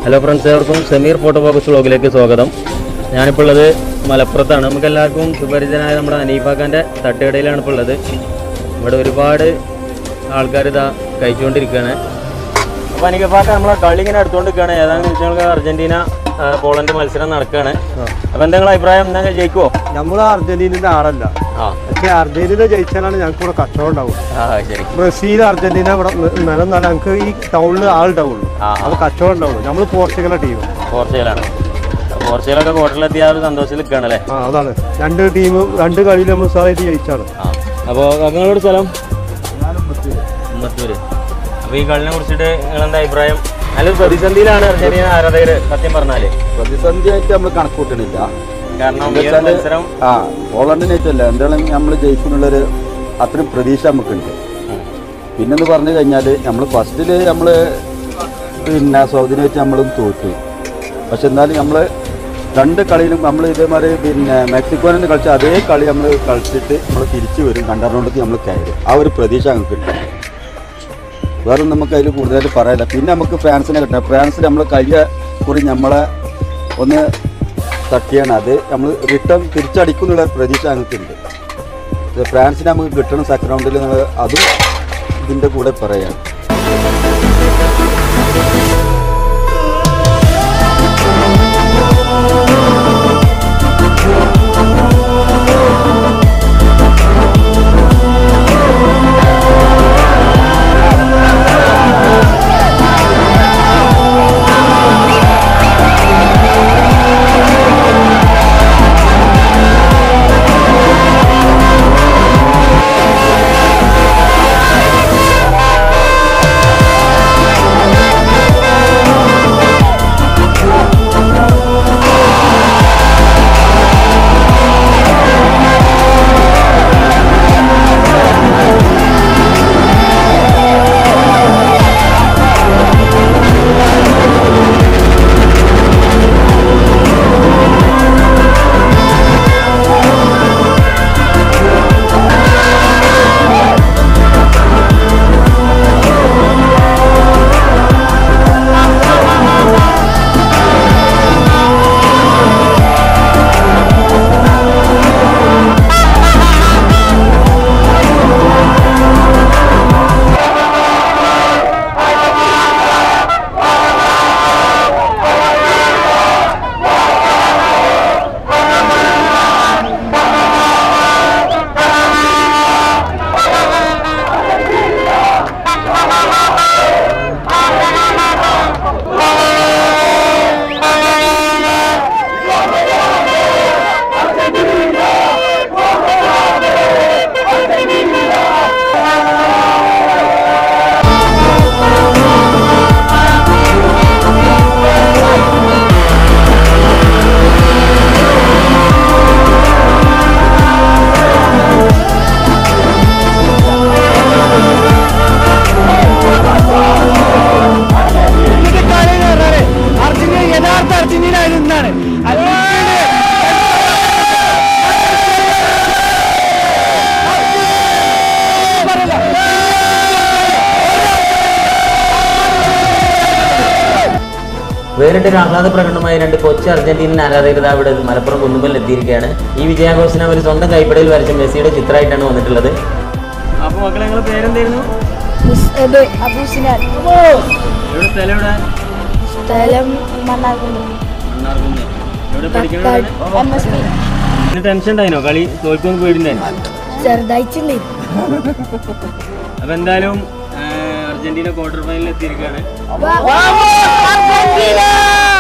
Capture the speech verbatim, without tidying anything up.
Hello friends, എല്ലാവർക്കും Sameer photo focus വ്ളോഗിലേക്ക് സ്വാഗതം. ഞാനിപ്പോൾ ഉള്ളത് മലപ്പുറത്താണ്. നമുക്ക് എല്ലാവർക്കും സുപരിചിതനായ നമ്മുടെ അനീഫാക്കാൻ്റെ തട്ടുകടയിലാണ് ഇപ്പോൾ ഉള്ളത്. ഇവിടെ ഒരുപാട് ആൾക്കാർ ഇതാ കഴിച്ചുകൊണ്ടിരിക്കുകയാണ്. അപ്പോൾ അനീഫാക്ക നമ്മളെ കളി ഇങ്ങനെ എടുത്തുകൊണ്ടിരിക്കുകയാണ്. ഏതാണെന്ന് വെച്ചാൽ അർജന്റീന പോളണ്ട് മത്സരം നടക്കുകയാണ്. അപ്പോൾ എന്തെങ്കിലും അഭിപ്രായം? എന്തെങ്കിലും ജയിക്കുമോ? നമ്മൾ അർജന്റീനയുടെ ആളല്ല, പക്ഷെ അർജന്റീന ജയിച്ചാലാണ് ഞങ്ങൾക്ക് ഇവിടെ കച്ചവടം ഉണ്ടാവും. ശരി, ബ്രസീൽ അർജന്റീന ഇവിടെ നിലം നല്ല ഞങ്ങൾക്ക് ഈ ടൗണിൽ ആളുണ്ടാവുള്ളൂ, അത് കച്ചവടം ഉണ്ടാവുള്ളൂ. നമ്മൾ പോർച്ചുഗലിന്റെ ടീം. പോർച്ചുഗലാണ്. പോർച്ചുഗലൊക്കെ ക്വാർട്ടറിലെത്തിയ ഒരു സന്തോഷത്തിൽ നിൽക്കുകയാണല്ലേ? ആ, അതാണ്. രണ്ട് ടീം രണ്ട് കളിയിൽ നമ്മൾ സാറായിട്ട് ജയിച്ചാണ്. അപ്പോൾ നിങ്ങളുടെ സ്ഥലം ഉമ്മത്തൂര്. അപ്പോൾ ഈ കളിനെ കുറിച്ചിട്ട് നിങ്ങളെന്താ അഭിപ്രായം? നല്ലൊരു പ്രതിസന്ധിയിലാണ് അർജന്റീന ആരാധകർ. സത്യം പറഞ്ഞാല് പ്രതിസന്ധിയായിട്ട് നമ്മൾ കണക്കൂട്ടണില്ല. കാരണം ആ പോളണ്ടിനായിട്ടല്ല, എന്തായാലും നമ്മൾ ജയിക്കുന്നുള്ളൊരു അത്രയും പ്രതീക്ഷ നമുക്കുണ്ട്. പിന്നെന്ന് പറഞ്ഞു കഴിഞ്ഞാൽ നമ്മൾ ഫസ്റ്റില് നമ്മൾ പിന്നെ സൗദിനായിട്ട് നമ്മളും തോറ്റു. പക്ഷെ എന്നാലും നമ്മൾ രണ്ട് കളിയിലും നമ്മൾ ഇതേമാതിരി പിന്നെ മെക്സിക്കോനെ കളിച്ച അതേ കളി നമ്മൾ കളിച്ചിട്ട് നമ്മൾ തിരിച്ചു വരും. രണ്ടാം റൗണ്ടിലേക്ക് നമ്മൾ കയറും. ആ ഒരു പ്രതീക്ഷ നമുക്കുണ്ട്. വേറെ നമുക്ക് അതിൽ കൂടുതലായിട്ട് പറയാനില്ല. പിന്നെ നമുക്ക് ഫ്രാൻസിനെ കിട്ടണം. ഫ്രാൻസിൽ നമ്മൾ കഴിഞ്ഞ കുറി നമ്മളെ ഒന്ന് തട്ടിയാണ്. അത് നമ്മൾ റിട്ടേൺ തിരിച്ചടിക്കുന്നുള്ള പ്രതീക്ഷ ഞങ്ങൾക്കുണ്ട്. ഫ്രാൻസിനെ നമുക്ക് കിട്ടണം സെക്കൻഡ് റൗണ്ടിൽ. അതും ഇതിൻ്റെ കൂടെ പറയാം. വേറിട്ടൊരു ആഹ്ലാദ പ്രകടനമായ രണ്ട് കൊച്ചു അർജന്റീനൻ ആരാധകർ ഇവിടെ മലപ്പുറം കുന്നുമ്പലിൽ എത്തിയിരിക്കുകയാണ്. ഈ വിജയാഘോഷനം ഒരു സ്വന്തം കൈപ്പടയിൽ വരച്ച മെസ്സിയുടെ ചിത്രമായിട്ടാണ് വന്നിട്ടുള്ളത്. അപ്പോൾ മക്കളെ, നിങ്ങളുടെ പേരെന്തായിരുന്നു? ടെൻഷൻ ഉണ്ടായിരുന്നോ? കളി തോൽക്കൊന്നും പോയിട്ടുണ്ടായിരുന്നു? അപ്പൊ എന്തായാലും അർജന്റീന ക്വാർട്ടർ ഫൈനലിൽ എത്തിയിരിക്കുകയാണ്.